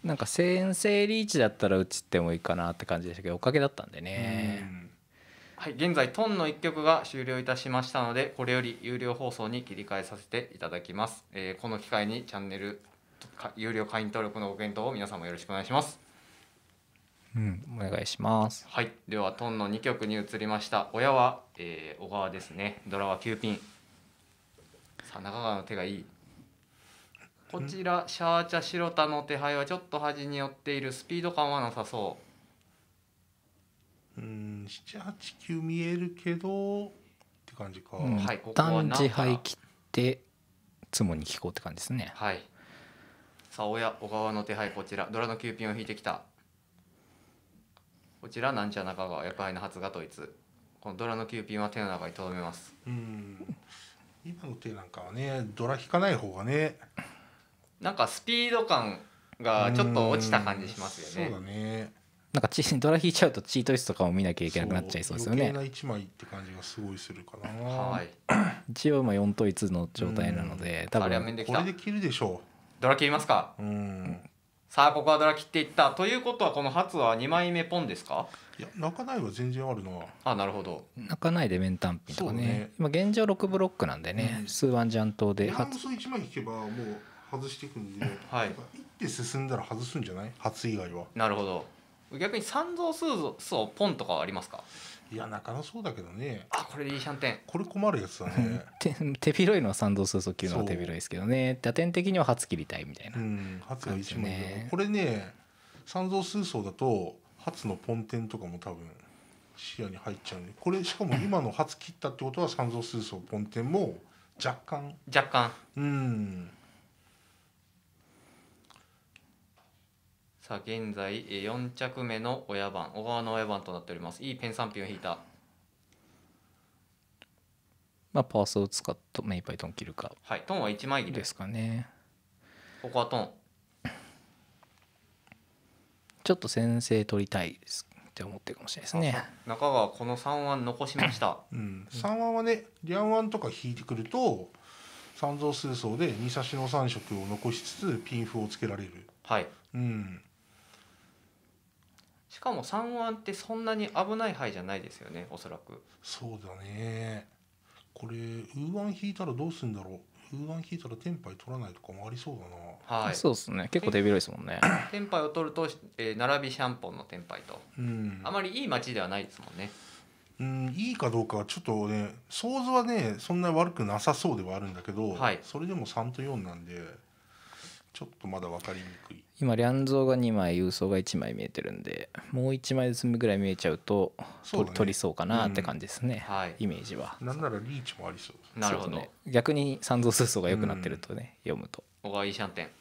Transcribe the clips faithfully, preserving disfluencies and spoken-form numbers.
なんか先制リーチだったら打ちってもいいかなって感じでしたけど、おかげだったんでうね。 んはい、現在トンのいっきょくが終了いたしましたので、これより有料放送に切り替えさせていただきます。えーこの機会にチャンネルか有料会員登録のご検討を皆さんもよろしくお願いします。 うんお願いします。 はい、ではトンのにきょくに移りました。親は、えー小川ですね。ドラはきゅうピン。さあ中川の手がいい。こちらシャーチャ白田の手配はちょっと端に寄っている。スピード感はなさそう。 うんななはちきゅう見えるけどって感じか、 うんはいこ一こは旦自なんか敗切ってツモに聞こうって感じですね。 はい。さあ親小川の手配、こちらドラのきゅうピンを引いてきた。こちらなんちゃ中川役配の初が統一。このドラのきゅうピンは手の中に留めます。 うん今の手なんかはねドラ引かない方がねなんかスピード感がちょっと落ちた感じしますよね。 そうだねなんかチドラ引いちゃうとチート室とかも見なきゃいけなくなっちゃいそうですよね。 余計な一枚って感じがすごいするかな。 はい。 一応今よん統一の状態なので、多あれは分面できたこれ。で切るでしょドラ切りますか。 う。うんさあここはドラ切っていった。ということはこの初はにまいめポンですか。 いや泣かないは全然あるな。 あ、なるほど。 泣かないで面単品とかね。 そうね今現状ろくブロックなんでね、 うん数ワンジャン島でヤン初ソ一枚引けばもう外していくんで、 はい一手進んだら外すんじゃない？初以外は。 なるほど。逆に三蔵数層ポンとかはありますか。 いや泣かなそうだけどね。 あ、これでいいシャンテン。 これ困るやつだね。 手手広いのは三度数速級のは手広いですけどね、打点的には初切りたいみたいな。 うん初が一枚だよねこれね三蔵数層だと初のポンテンとかも多分視野に入っちゃうんで、これしかも今の初切ったってことは三蔵数層ポンテンも若干若干。 うんさあ現在えーよん着目の親番、小川の親番となっております。いいペンさんピンを引いた。 まあパースを使ってメイパイトン切るかはい、トンはいち枚切りでです。 すかね。 ここはトン。 ちょっと先制取りたいですって思ってるかもしれないですね。 中川このさん腕残しました。 うんさん腕はねリャン腕とか引いてくると三蔵数層で二差しのさん色を残しつつピンフをつけられる。 はい。 うんしかもさん腕ってそんなに危ない牌じゃないですよね、おそらく。 そうだね。これウーワン引いたらどうするんだろう。ウーワン引いたらテンパイ取らないとかもありそうだな。 はい。 そうですね、結構手広いですもんね。 テンパイを取ると、えー並びシャンポンのテンパイとうんあまりいい街ではないですもんね。 うんいいかどうかはちょっとね想像はねそんな悪くなさそうではあるんだけど、 はいそれでもさんとよんなんでちょっとまだ分かりにくい。 今リャンゾーがにまい郵送がいちまい見えてるんで、もういちまいずつぐらい見えちゃうとそうだね取りそうかなって感じですね、 はいイメージは。 なんならリーチもありそう。 なるほど。 そうですね、逆に三蔵数層が良くなってるとね、読むと。 小川いいシャンテン。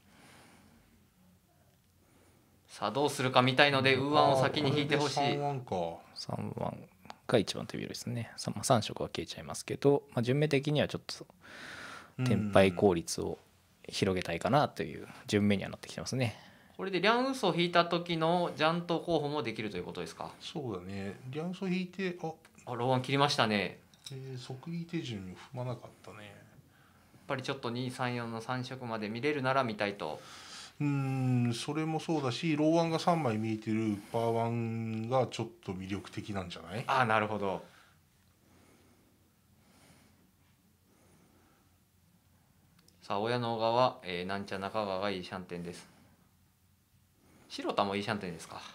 さあどうするかみたいのでウーワンを先に引いてほしい。 さんワンか。 さんワンが一番手広いですね。さん色は消えちゃいますけど、まあ、順目的にはちょっと天敗効率を広げたいかなという順目にはなってきてますね。 これでリャンウソを引いた時のジャント候補もできるということですか。 そうだね。リャンソ引いてあ、 あ、ローワン切りましたね。 えー、即位手順に踏まなかったね。 やっぱりちょっとにさんよんのさん色まで見れるなら見たいと。 うーんそれもそうだしローワンがさんまい見えてるパーワンがちょっと魅力的なんじゃない？ ああなるほど。さあ親の小川、えー、なんちゃ中川がいいシャンテンです。白田もいいシャンテンですか。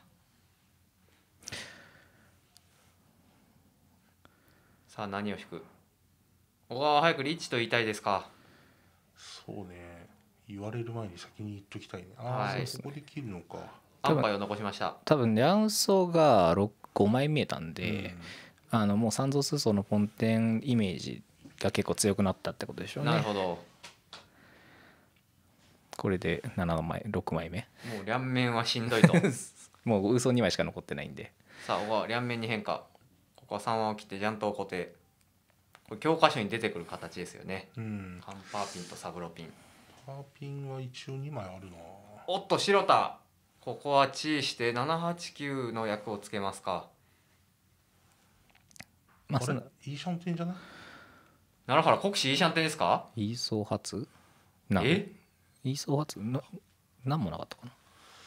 さあ何を引く。小川は早くリーチと言いたいですか。 そうね。言われる前に先に言っときたいね。ああ、 はいそうここで切るのか。 安牌を残しました。 多分リャンソーがごまい見えたんで、うん、あのもう三蔵数層のポンテンイメージが結構強くなったってことでしょうね。 なるほど。 これでななまいろくまいめ。 もう両面はしんどいと。 もう嘘にまいしか残ってないんで。 さあ小川両面に変化。ここはさん腕を切ってジャントを固定。これ教科書に出てくる形ですよね。 うん。 カンパーピンとサブロピン。 パーピンは一応にまいあるな。 おっと白田。ここはチーしてななはちきゅうの役をつけますか。 まあ、それいいシャンテンじゃない？ 奈良原国士いいシャンテンですか。 イーソー初なんえイーソー初な何もなかったかな。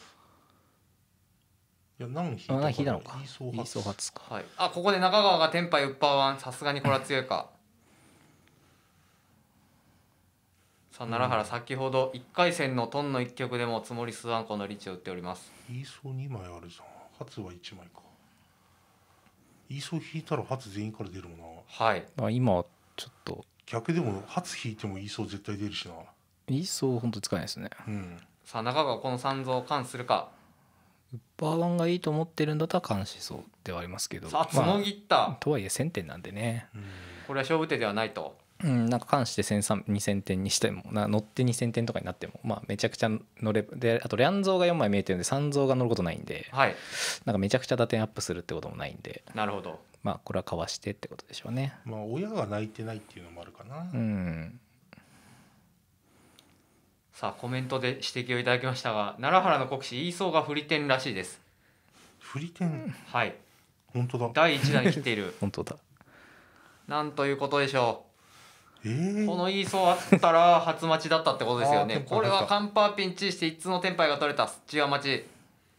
いや何引いたあ何引いたのかイーソーイーソー初初か。 はい、あここで中川がテンパイウッパーワン、さすがにこれは強いか。さあ奈良原、先ほどいっかい戦のトンのいっ局でもつもりスワンコのリーチを打っております。 イーソーにまいあるじゃん。初はいちまいか。イーソー引いたら初全員から出るもんな。 はい、 まあ今ちょっと逆でも初引いてもイーソー絶対出るしな。 イーソー本当に使えないですね。 うん。 さあ中川この三蔵を完するか。 ウッパーワンがいいと思ってるんだったら監視そうではありますけど、 さあつもぎった、 まあとはいえせんてんなんでね、 うんこれは勝負手ではないと。 うん、なんか監視でせんさんびゃくにせんてんにしてもな乗ってにせんてんとかになってもまあめちゃくちゃ乗れで、あとリャンゾーがよんまい見えてるんでさんゾーが乗ることないんで、 はい、 なんかめちゃくちゃ打点アップするってこともないんで、 なるほど。 まあこれはかわしてってことでしょうね。 まあ親が泣いてないっていうのもあるかな。 うんさあコメントで指摘をいただきましたが、奈良原の国士イーソーが振り点らしいです。 振り点、 はい、 本当だ。 だいいちだに来ている本当だ。 なんということでしょえう。 ー、 このイーソーあったら初待ちだったってことですよね。 あーテンパイこれはカンパーピンチして一通のテンパイが取れた違う待ち。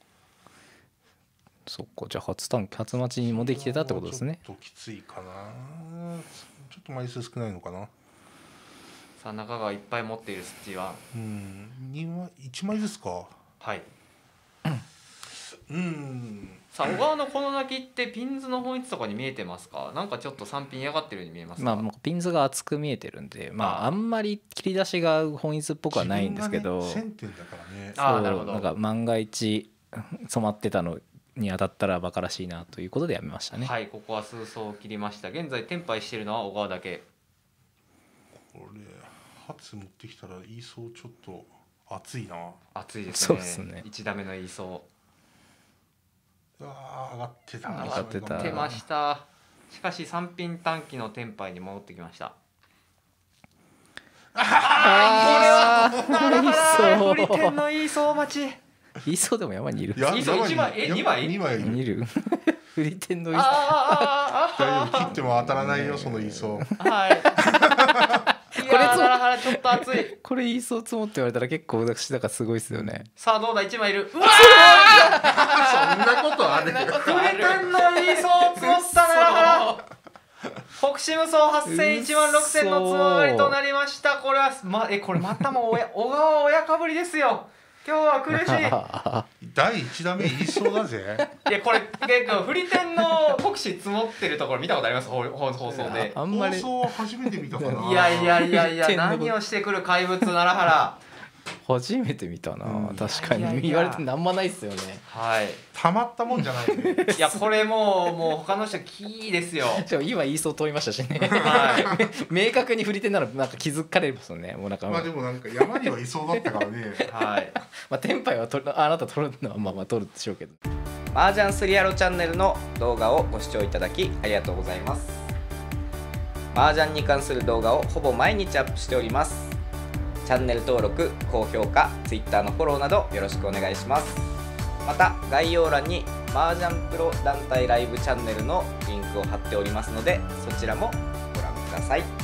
そっか、じゃあ初短初待ちにもできてたってことですね。 ちょっときついかな。ちょっと枚数少ないのかな。 さあ中川いっぱい持っているスッチーは、 うんにまいいちまいずつか。 はい。 うんさあ小川のこの泣きってピンズの本質とかに見えてますか。なんかちょっとさんピン嫌がってるように見えますか。 まあもうピンズが厚く見えてるんで、まああーあんまり切り出しが本質っぽくはないんですけど、 自分がね、せんてんだからね。 あーなるほどなんか万が一染まってたのに当たったらバカらしいなということでやめましたね。 はい、ここは数層を切りました。現在テンパイしているのは小川だけ。 これ初持ってきたらイーソーちょっと熱いな。 熱いですね。 そうですねいち打目のイーソうわー上がってたな。 上がってたー出ました。しかしさんピン短期のテンパイに戻ってきました。 ああ、 振り点のイーソー待ち。 いそうでも山にいる。 いやイーソー山に一枚え山二枚二枚いる。 いる。振り点のいあーあーあーあーあ大丈夫切っても当たらないよそのイーソー。 ーはい。いやー奈良原ちょっと熱い。 これいいそう積もって言われたら結構私だからすごいですよね。 さあどうだいちまいいる。うわそんなことある。 ー振り点のイーソー積もった奈良原。北シム層はっせんいちまんろくせんのつもがりとなりました。これはまえこれまたも親小川親かぶりですよ。今日は苦しい。 だいいち打目イーソーだぜ。 いやこれ結構振り点の国士積もってるところ見たことあります放放放送で。 あんまり放送は初めて見たかな。 いやいやいやいや振り点の何をしてくる怪物奈良原。 初めて見たな、 うん確かいやいやに言われてなんもないっすよね。 はい。 たまったもんじゃないね。 いやこれもうもう他の人キーですよ。 しかも今言いそう通りましたしね。 は明確に振り手ならなんか気づかれますよね。もうなんか、 まあでもなんか山にはいそうだったからね。 いはい。 まあテンパイは取るあなた取るのはまあまあ取るでしょうけど。 麻雀スリアロチャンネルの動画をご視聴いただきありがとうございます。麻雀に関する動画をほぼ毎日アップしております。チャンネル登録、高評価、Twitter のフォローなどよろしくお願いします。また概要欄に麻雀プロ団体ライブチャンネルのリンクを貼っておりますので、そちらもご覧ください。